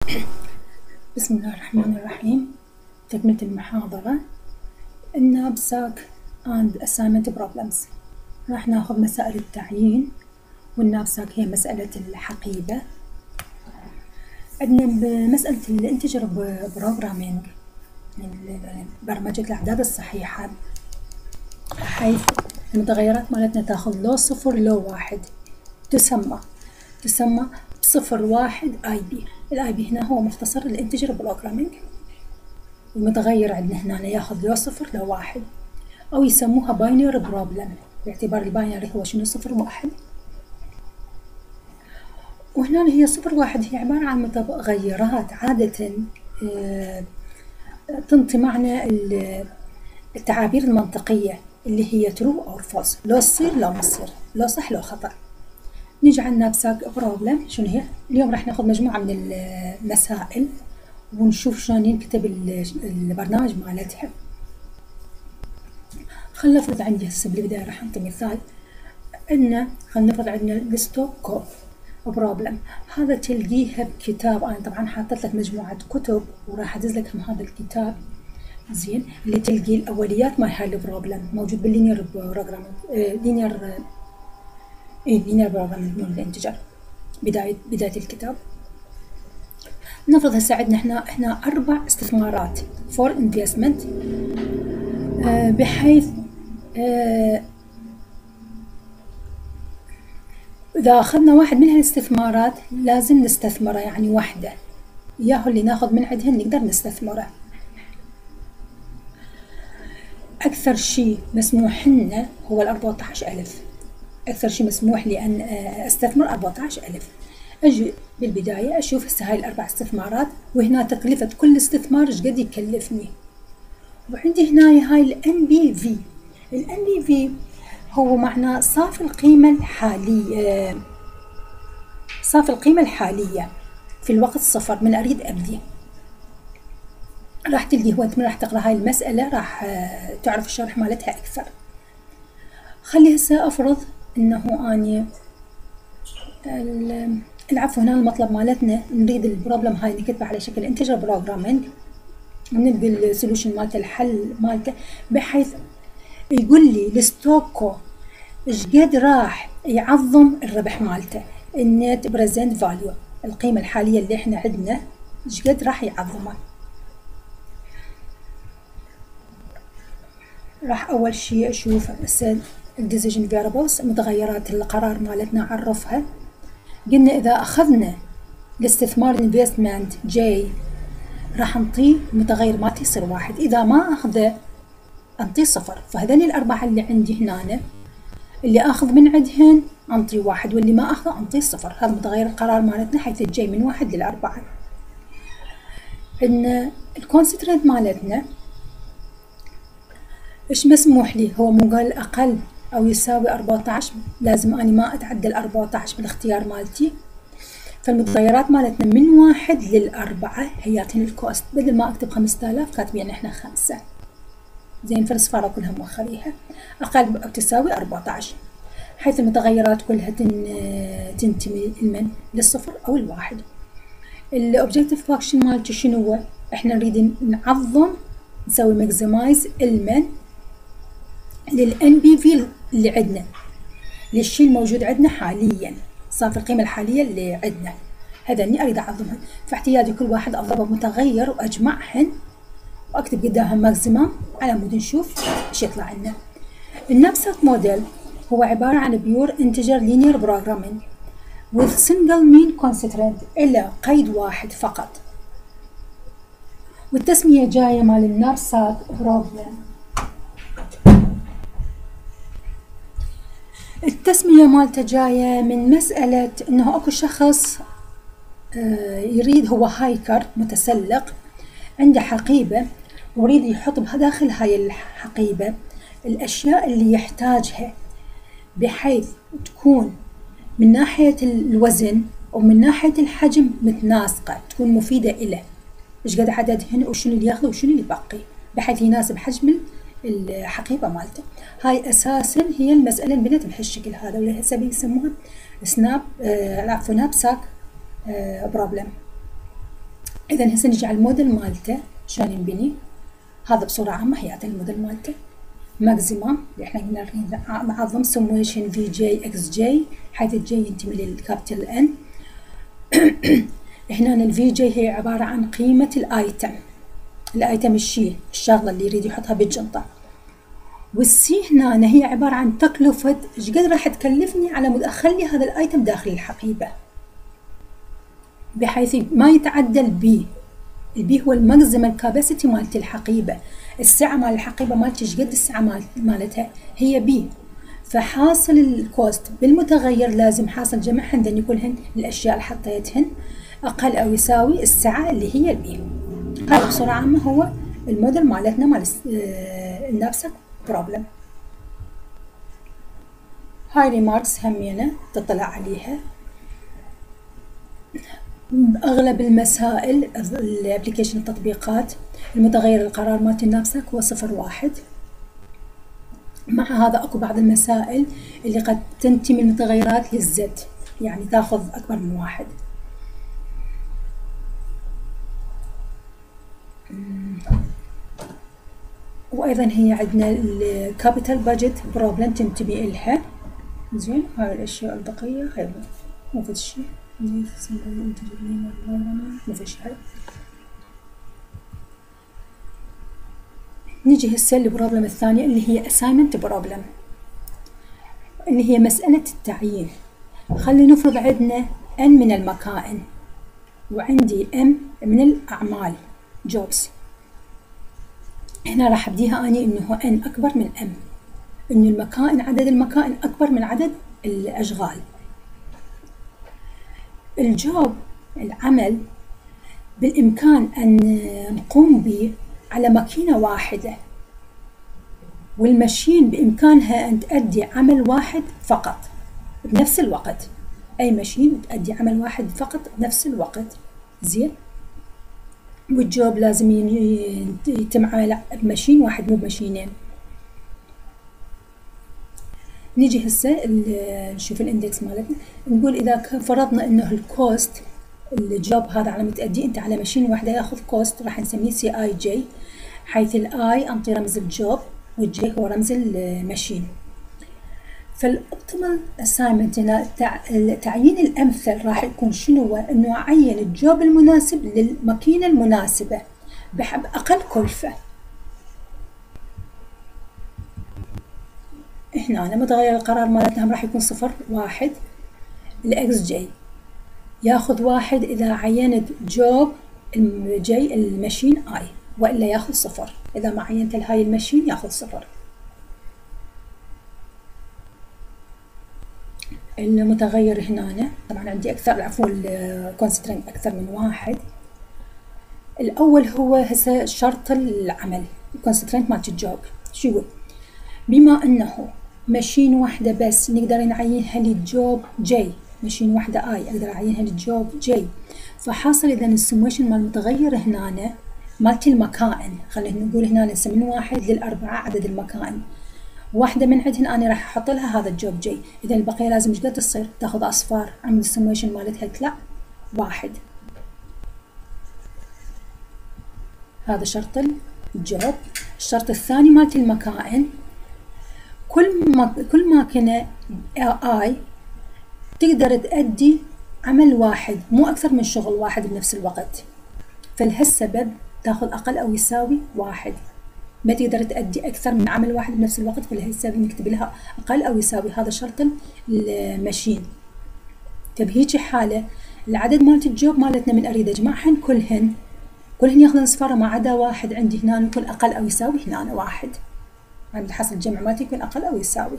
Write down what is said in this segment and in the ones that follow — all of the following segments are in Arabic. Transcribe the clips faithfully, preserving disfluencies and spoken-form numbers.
بسم الله الرحمن الرحيم. تكملة المحاضرة Knapsack and Assignment Problems. راح ناخذ مسائل التعيين، والنابساك هي مسألة الحقيبة. عندنا بمسألة الانتجر بروجرامينج برمجة الأعداد الصحيحة، حيث المتغيرات مالتنا تاخذ لو صفر لو واحد، تسمى تسمى بصفر واحد اي بي. الاي بي هنا هو مختصر الانتجر بروجرامينج. المتغير عندنا هنا ياخذ لو صفر لو واحد، او يسموها باينري بروبلم باعتبار الباينري هو شنو صفر واحد. وهنا هي صفر واحد هي عبارة عن متغيرات عادة تنطي معنى التعابير المنطقية اللي هي true or false، لو تصير لو ما تصير، لو صح لو خطأ. نيجي على النابساك بروبلم شنو هي؟ اليوم راح ناخذ مجموعة من المسائل ونشوف شلون ينكتب البرنامج مالتها. خلينا نفرض عندي هسه بالبداية راح نعطي مثال ان خلينا نفرض عندنا الستوك بروبلم. هذا تلقيها بكتاب، انا طبعا حاطت لك مجموعة كتب وراح ادز لك هم هذا الكتاب زين، اللي تلقي الاوليات مال هاي البروبلم موجود باللينير بروجرامينج لينير ايه لينير بروجرامينج مال الانتجر بداية بداية الكتاب. نفرض هسه عندنا احنا هنا اربع استثمارات فور انفستمنت، آه بحيث آه اذا اخذنا واحد من هالاستثمارات لازم نستثمره، يعني واحدة ياهو اللي ناخذ من عندهن نقدر نستثمره. اكثر شيء مسموح لنا هو الأربعة عشر ألف، اكثر شيء مسموح لي ان استثمر أربعة عشر ألف. اجي بالبداية اشوف هسه هاي الاربع استثمارات، وهنا تكلفة كل استثمار ايش قد يكلفني. وعندي هنا هاي الان بي في. الان بي في هو معناه صافي القيمة الحالية، صافي القيمة الحالية في الوقت صفر من اريد ابدي. راح تلقي هو انت راح تقرا هاي المسألة راح تعرف الشرح مالتها اكثر. خلي هسه افرض انه اني العفو هنا المطلب مالتنا نريد البروبلم هاي نكتبها على شكل انتجر بروجرامينج، ونبدي السولوشن مالته الحل مالته، بحيث يقول لي الستوكو ايش قد راح يعظم الربح مالته، النت بريزنت فاليو القيمة الحالية اللي احنا عندنا ايش قد راح يعظمها. راح اول شيء اشوف الديسيجن فيربلز متغيرات القرار مالتنا اعرفها. قلنا اذا اخذنا الاستثمار الانفستمنت جاي راح نعطيه المتغير مالتي يصير واحد، اذا ما اخذه انطيه صفر. فهذني الاربعه اللي عندي هنا اللي اخذ من عندهن انطيه واحد، واللي ما اخذه انطيه صفر. هذا متغير القرار مالتنا حيث جاي من واحد للاربعه. عندنا الكونسترينت مالتنا ايش مسموح لي، هو مو قال اقل او يساوي أربعة عشر، لازم اني ما اتعدى ال أربعة عشر بالاختيار مالتي. فالمتغيرات مالتنا من واحد للأربعة هياتهن الكوست، بدل ما اكتب خمسة آلاف كاتبين احنا خمسة زين، فالصفارة كلها موخريها. اقل او تساوي أربعة عشر، حيث المتغيرات كلها تنتمي لمن للصفر او الواحد. الاوبجكتيف فانكشن مالتي شنو هو؟ احنا نريد نعظم نسوي ماكسمايز المن للان بي في اللي عندنا، للشيء الموجود عندنا حاليا، صافي القيمة الحالية اللي عندنا هذني اريد اعظمهن. فاحتياجي كل واحد اضربه متغير واجمعهن واكتب قدامهم ماكسيمم على مود نشوف ايش يطلع لنا. النابساك موديل هو عبارة عن بيور انتجر لينير بروجرامينج with single mean constraint، إلا قيد واحد فقط. والتسمية جاية مال النابساك بروبلم. التسمية مالته جاية من مسألة انه اكو شخص يريد، هو هايكر متسلق عنده حقيبة ويريد يحط داخل هاي الحقيبة الاشياء اللي يحتاجها، بحيث تكون من ناحية الوزن ومن ناحية الحجم متناسقة، تكون مفيدة إله. ايش قد عددهن وشنو اللي ياخذه وشنو اللي يبقي، بحيث يناسب حجم الحقيبة مالته. هاي اساسا هي المسألة اللي بنت بهالشكل هذا، واللي هسه بيسموها سناب آه عفوا نابساك آه بروبلم. إذا هسه نجي على الموديل مالته شلون ينبني. هذا بصورة عامة هي الموديل مالته. ماكسيمم اللي احنا قلنا معظم سمويشن في جي اكس جي، حيث الجي ينتمي للكابيتال ان. هنا الفي جي هي عبارة عن قيمة الايتم، الايتم الشيء الشغلة اللي يريد يحطها بالجنطة. والسي هنا هي عبارة عن تكلفة ايش قد راح تكلفني على مود اخلي هذا الايتم داخل الحقيبة بحيث ما يتعدى البي. البي هو الماكسيمال كاباسيتي مالت الحقيبة، السعة مال الحقيبة مالتي ايش قد السعة مالتها هي بي. فحاصل الكوست بالمتغير لازم حاصل جمعهن ذن كلهن الاشياء اللي حطيتهن اقل او يساوي السعة اللي هي البي. هذا بصورة عامة هو الموديل مالتنا مال النابساك بروبلم. هاي ريماركس همينة تطلع عليها. اغلب المسائل الابليكيشن التطبيقات المتغير القرار مالت النابساك هو صفر واحد. مع هذا اكو بعض المسائل اللي قد تنتمي المتغيرات للزد، يعني تاخذ اكبر من واحد. وايضا هي عندنا الكابيتال بادجت بروبلم تنتمي الها. زين هاي الاشياء البقيه هاي مو في شيء ما في شيء. نيجي هسه للبروبلم الثانية اللي هي assignment بروبلم، اللي هي مسألة التعيين. خلي نفرض عندنا n من المكائن وعندي m من الأعمال jobs. هنا راح ابديها اني انه n اكبر من m، انه المكائن عدد المكائن اكبر من عدد الاشغال. الجوب العمل بالامكان ان نقوم به على ماكينة واحدة، والماشين بامكانها ان تؤدي عمل واحد فقط بنفس الوقت. اي ماشين تؤدي عمل واحد فقط بنفس الوقت. زين، والجوب لازم يتم عمله بماشين واحد مو بماشينين. نيجي هسه نشوف الاندكس مالتنا، نقول اذا فرضنا انه الكوست الجوب هذا على متأدي انت على ماشين واحده ياخذ كوست راح نسميه سي اي جي، حيث الاي انطي رمز الجوب والجي هو رمز الماشين. فالاوبتيمال اساينمنت هنا التعيين الامثل راح يكون شنو؟ هو انه اعين الجوب المناسب للماكينه المناسبه باقل كلفه. هنا أنا متغير القرار مالتنا راح يكون صفر واحد. الاكس جي ياخذ واحد اذا عينت جوب جي الماشين اي، والا ياخذ صفر اذا ما عينت هاي الماشين ياخذ صفر. المتغير هنا طبعا عندي اكثر عفوا الكونسترينت اكثر من واحد. الاول هو هسه شرط العمل الكونسترينت مالت الجوب. شو يقول؟ بما انه ماشين واحده بس نقدر نعينها للجوب جي، ماشين واحده اي اقدر اعينها للجوب جي، فحاصل اذا السمويشن مال المتغير هنا مالت المكائن، خلينا نقول هنا من واحد للاربعه عدد المكائن، واحده من عندهن انا راح احط لها هذا الجوب جي، اذا البقيه لازم ايش قد تصير؟ تاخذ اصفار، عمل السمويشن مالتها يطلع واحد. هذا شرط الجوب. الشرط الثاني مالت المكائن، كل ما كل ماكينه اي تقدر تأدي عمل واحد مو اكثر من شغل واحد بنفس الوقت، فلهالسبب تاخذ اقل او يساوي واحد، ما تقدر تأدي اكثر من عمل واحد بنفس الوقت، فلهالسبب نكتب لها اقل او يساوي. هذا شرط الماشين. فبهيجي حاله العدد مالت الجوب مالتنا من اريد اجمعهن كلهن كلهن ياخذن صفارة ما عدا واحد عندي هنا يكون اقل او يساوي هنا واحد، عند حاصل الجمع مالتي يكون اقل او يساوي.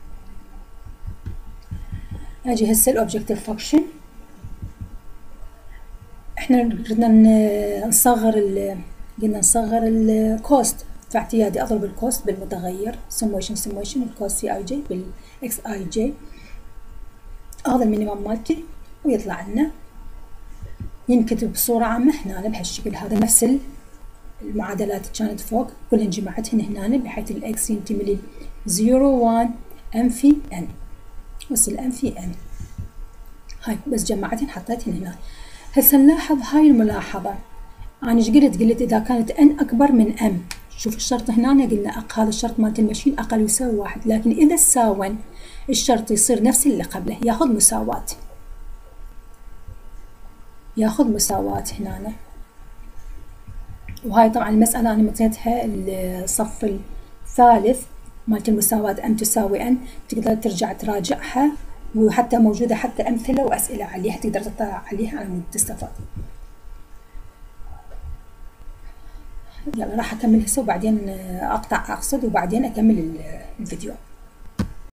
اجي هسه الاوبجكتيف فانكشن. احنا بدنا نصغر قلنا نصغر الكوست، فاعتيادي اضرب الكوست بالمتغير سمويشن سمويشن الكوست سي اي جي بالاكس اي جي، هذا المينيمم مالتي، ويطلع لنا ينكتب بصورة عامة هنا بهالشكل. هذا نفس المعادلات كانت فوق كلهن جمعتهن هنا، بحيث الاكس ينتمي لي صفر واحد ام في ان، بس الام في ان هاي بس جمعتهن حطيتهن هنا. هسه نلاحظ هاي الملاحظة، أنا إيش قلت؟ قلت إذا كانت n أكبر من m. شوف الشرط هنا قلنا أق هذا الشرط مالت المشين أقل يساوي واحد، لكن إذا تساون الشرط يصير نفس اللي قبله، ياخذ مساواة، ياخذ مساواة هنا. وهاي طبعا المسألة أنا متيتها الصف الثالث مالت المساواة m تساوي n، تقدر ترجع تراجعها، وحتى موجودة حتى أمثلة وأسئلة عليها تقدر تطلع عليها على مود تستفاد. يلا راح أكمل هسه وبعدين أقطع أقصد وبعدين أكمل الفيديو.